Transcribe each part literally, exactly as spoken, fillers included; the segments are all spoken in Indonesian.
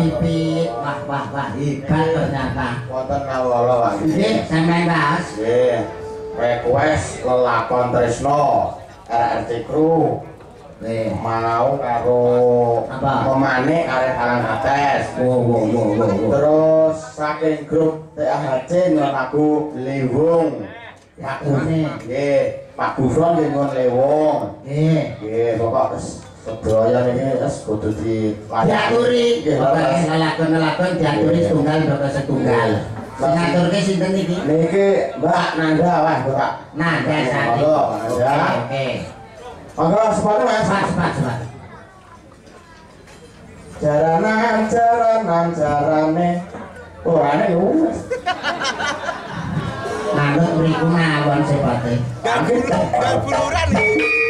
pipit. Wah wah wah hebat ternyata. Wonten kawula Pak. Nggih, sampean Mas. Nggih. Request lelakon Tresno R R T Crew. Nggih, mau karo apa? Pemanik arek Alang Ates. Wo wo wo wo. Terus saking grup T A H C nyon lagu Lewung. Lagune Nggih, Pak Gufron nggih nyon Lewung. nggih. Nggih, pokok wis sedaya niki wis kudu diaturi. Pokoke lakon-lakon diaturi setunggal bakal setunggal. Sing ngaturke sinten iki? Niki Mbak Nanda wah, Pak. Nanda Sari. Oke, oke. Monggo sepatu Mas. Cepat cepat cepat. Jaranan jaranan jarane. Oh, ane yo. Nanggut mriku mawon sepate. Mungkin Dan buluran nih.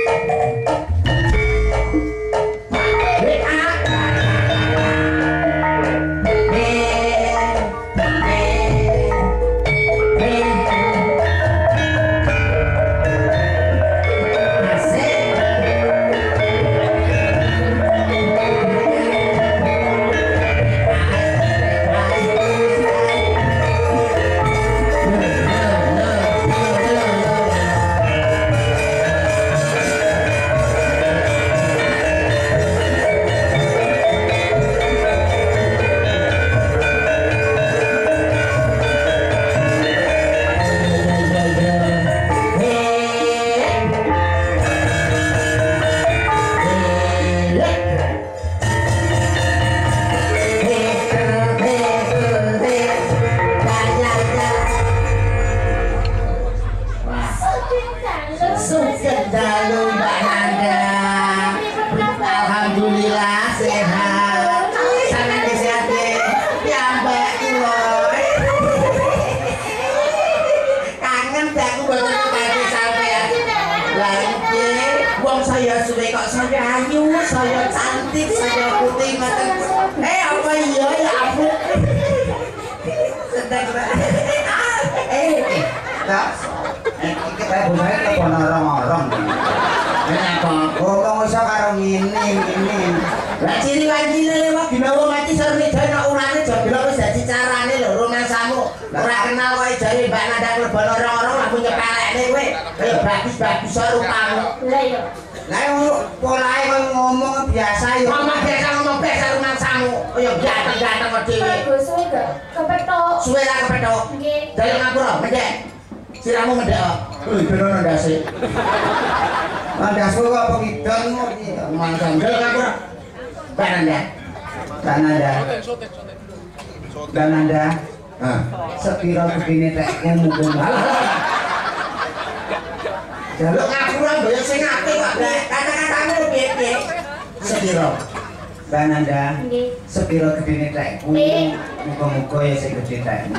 Bagus-bagus rupamu. Lah iya. Lah polahe kowe ngomong biasa ya. Ngomong biasa ngomong biasa rumangsamu. Kaya ganteng-ganteng kok dhewe. Basa enggak kepethuk. Suwe ra kepethuk. Nggih. Dayo ngapura, mendek. Siramu mendek kok. Lho bener ndase. Ndasmu kok apa kidon kok iki. Mangkang dayo ngapura. Bananda. Bananda. Bananda. Hah. Sepiro begini tekku mungkin. Jaluk ngapura mboyo sing apik kok. Kata-katamu piye-piye? Sepiro? Bananda. Nggih. Sepiro gedene tekku? Muga-muga ya sing gedhe tekmu.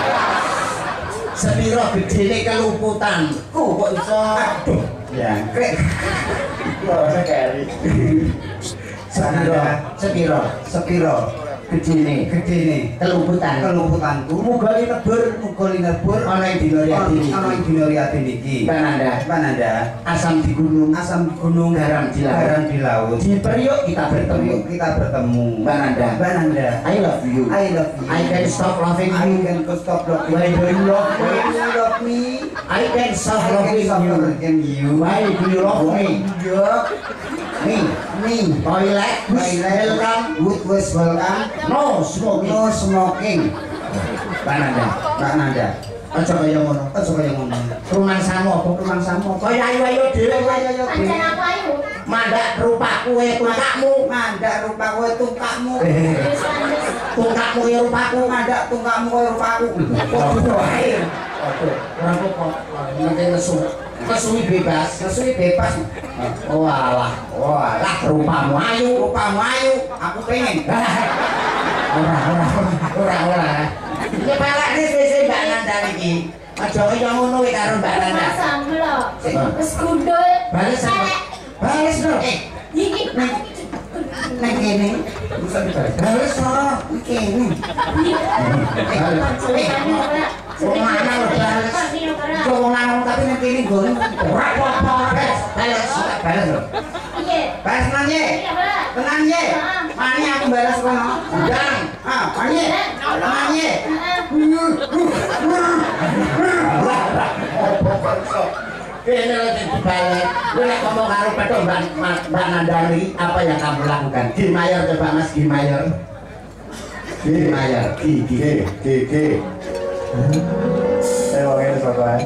Sepiro gedene keluputanku kok iso. Aduh, ya. Ora kali. Sepiro? Sepiro? Sepiro? Gedene, gedene kelumputan, kelumputanku. Muga linebur, muga linebur ana ing dina riyadi, ana ing dina riyadi niki. Pananda, pananda. Asam di gunung, asam di gunung, garam di laut, garam di laut. Di periuk kita bertemu, kita bertemu. Pananda, pananda. I love you, I love you. I can stop loving you, I can stop loving you. Why do you love me? Why do you love me? I can stop loving you. Why do you love me? Me, me, toilet, welcome, good was welcome. No smoking, no smoking. Pananda, Pananda. Aja kaya ngono, aja kaya ngono. Rumangsamu apa rumangsamu? Kaya ayu-ayu dhewe kowe ayo dhewe. Pancen aku ayu. Mandak rupaku e tungkakmu, mandak rupaku e tungkakmu. Tungkakmu ya rupaku, mandak tungkakmu kaya rupaku. Padha wae. Padha. Ora apa-apa. Nek nesu. Kesui bebas, kesui bebas. Oh alah, oh alah rupamu ayu, rupamu ayu. Aku pengen. Ora, ora, ora, ora. Iki pelek wis wis Mbak Nanda iki. Aja kaya ngono kowe karo Mbak Nanda. Sambel lho. Wis gundul. Bales bales lho. Iki nang kene. Bisa dibales. Bales lho, kene. Wong lanang lho bales. Wong lanang tapi nang kene nggon. Ora apa-apa, bales, bales lho. Iya. Balas tenang ye. Iya, Pak. Tenang ye. Mani aku balas kono. Udang. Ah, mani. Tenang ye. Kene lagi dibalik. Lu nek ngomong karo Peto Mbak Mbak Nandari, apa yang kamu lakukan? Gi mayor coba Mas, Gi mayor. Gi mayor, Gi Gi Gi Gi. Eh, wong ngene sapa ae?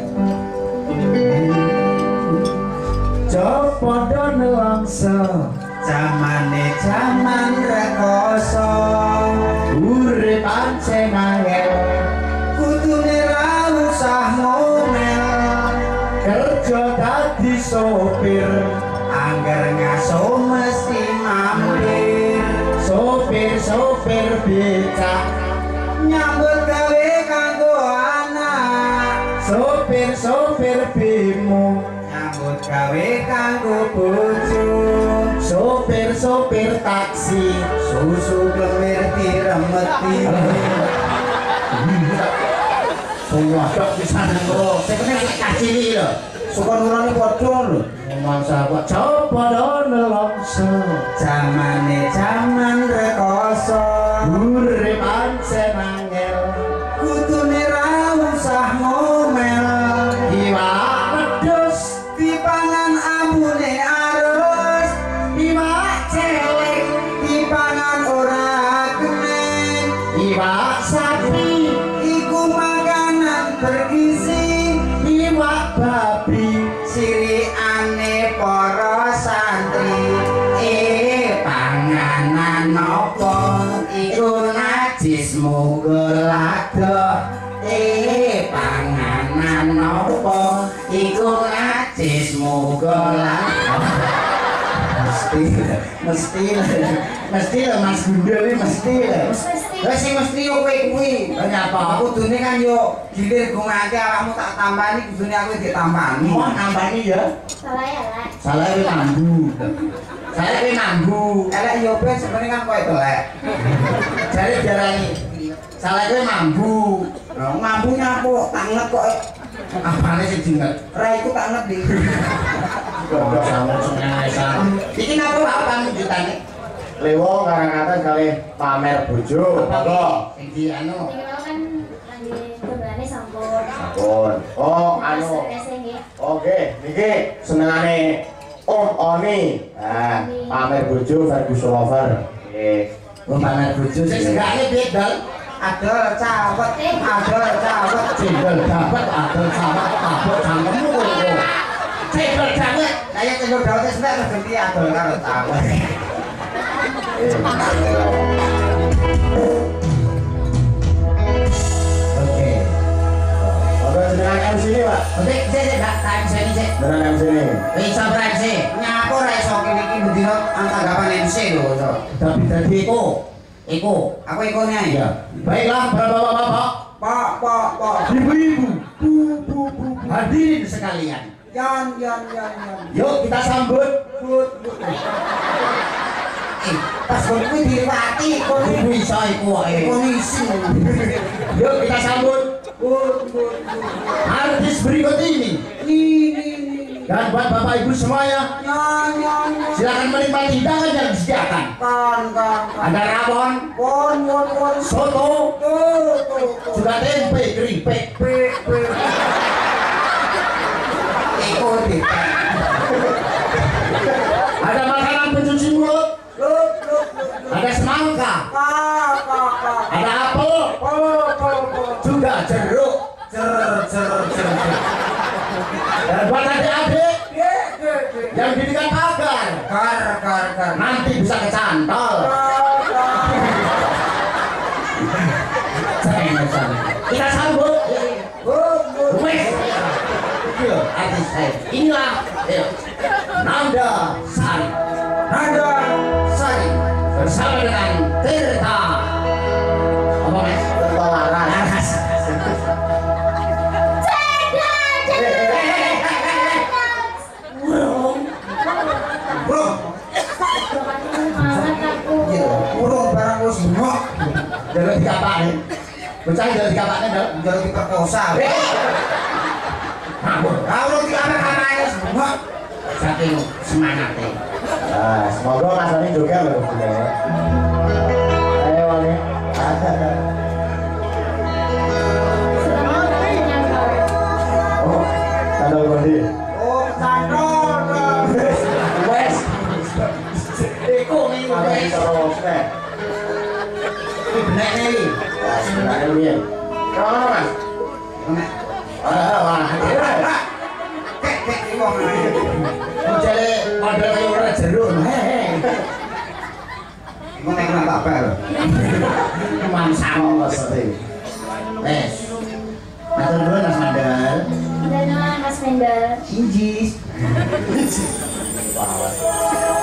Copodo nelongso zamane jaman rekoso urip pancen angel kudune ra usah ngomel kerja dadi sopir angger ngaso mesti mampir sopir-sopir becak nyambut gawe kanggo anak sopir-sopir bemo nyambut gawe kanggo bojo sopir-sopir taksi susu klemir diremeti semua dok bisa nengro sebenarnya kasih ini loh suka nurani bodoh loh mangsa kok coba dong nelongso zamane zaman rekoso urip pancen angel kudune ra usah ngomel iwak pedus dipangan ambune arus iwak celeng dipangan ora kemen iwak sapi iku makanan bergizi iwak babi sirikane para santri eh panganan nopo iku najis monggo lado eh panganan nopo iku najis monggo lado mesti mesti mesti lah Mas Gundul ini mesti lah lah sing mesti yo kowe kuwi apa aku dune kan yo gilir gungake awakmu tak tambani kudune aku ditambani oh nambani ya Salah ya, Lek. salah kowe mambu saya kowe mambu elek yo ben sebenarnya kan kowe telek jare diarani salah kowe mambu nah mambunya apa tanget kok apane sing dinget ra iku tanget di kok sama seneng iki napa apa lanjutane Lewo kadang-kadang kali pamer bojo apa sing di anu Ini kalau kan lagi keberani sampun. sampun oh anu oke niki senengane Om Oni nah pamer bojo versus lover nggih oh pamer bojo sing segane piye dal adol cawet adol cawet cendol dapat adol cawet tabok cangkemmu kowe cendol cawet kaya cendol dawet wis nek ganti adol karo cawet oke oke senengan M C ini Pak oke sik sik Pak time sini sik beneran M C ini wis sampe M C nyapa ora iso kene iki bendina antanggapan M C lho tapi dadi eko eko aku ekonya ya baiklah para bapak-bapak pak pak pak ibu-ibu bu bu bu hadirin sekalian yan yan yan yan yuk kita sambut but but eh pas kowe kuwi diliwati kowe bisa iku wae polisi yuk kita sambut but but artis berikut ini ini dan buat bapak ibu semuanya silakan menikmati hidangan yang disediakan kan kan ada rawon pon pon pon soto juga tempe keripik ikuti ada makanan pencuci mulut ada semangka ada apel juga jeruk jer jer jer dan buat adik-adik yang didikan pagar kar kar kar nanti bisa kecantol kita sambut wes artis saya inilah Nanda Sari Nanda Sari bersama dengan Tirta apa mas? Tirta Laras bro burung barang lu semua jalan di kapaknya bocah jalan di kapaknya jalan di perkosa ngabur kalau di kamar-kamarnya semua saking semangatnya Nah, semoga Mas Ani juga loh. Ayo Wani. Oh, sandal Bondi. Oh, sandal. Wes. Iku nih, Ada wes. terus nih. Ini benek nih. Wah, sebenarnya lu ya. Kemana Mas? Ah, wah. Kek kek iki wong. Jale padha kaya ora jeruk. Iku nek ora tak pel. Cuman sama mesti. Wes. Matur nuwun Mas Mandal. Dan Mas Mendel. Sinjis. Wah.